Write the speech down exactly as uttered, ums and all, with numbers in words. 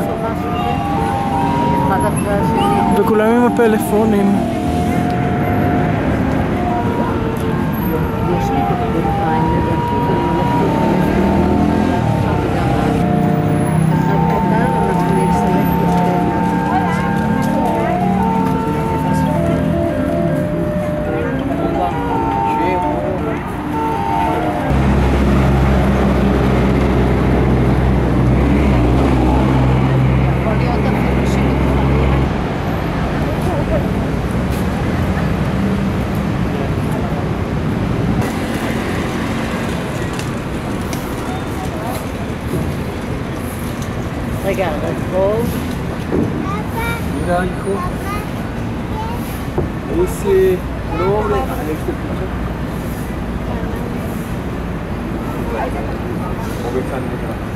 אחד אחרי השני. וכולם עם הפלאפונים. יש לי בינתיים לדעתי, ואני הולכת להיכנס עכשיו וגם אז. אחד קטן, אנחנו נסלק בשביל. רגע, רחוב. Mira, hijo. Ese nombre. Alex, ¿te escuchas? ¿Cómo están?